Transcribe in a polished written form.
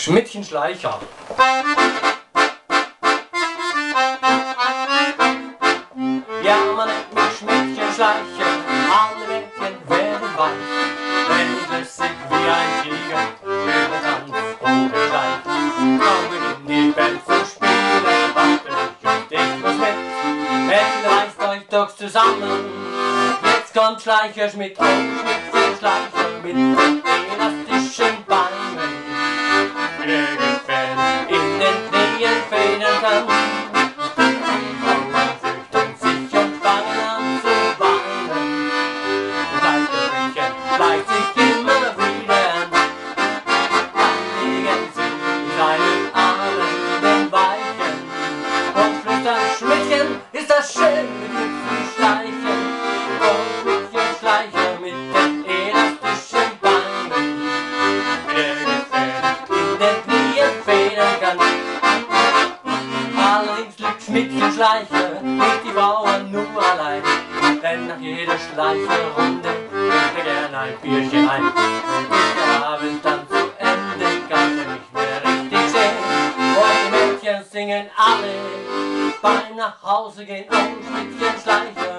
Schmidtchen-Schleicher. Ja, man nennt mich Schmidtchen-Schleicher, alle Mädchen werden weich, wenn ich lässig wie ein Tiger über Tanz oder Schleich. Kommen in die Band zu spielen, warte ich und ich muss mit, es reißt euch doch zusammen, jetzt kommt Schleicher Schmidt, oh Schmidtchen-Schleicher mit elastischen Beinen, der gefällt in den Knien federn kann. Bleibt sich immer wieder an, dann legen sie seinen Armen den Weichen und flüstern, Schmidtchen, ist das schön mit dir zu schleichen, oh Schmidtchen-Schleicher mit den elastischen Beinen, der gefällt in den Knien federn kann. Allerdings liegt Schmidtchen-Schleicher nicht die Bauern nur allein, denn nach jeder Schleicherrunde gern ein Bierchen ein. Ist der Abend dann zu Ende, kann er nicht mehr richtig sehen. Und die Mädchen singen alle beim nach Hause gehen. Oh, Schmidtchen-Schleicher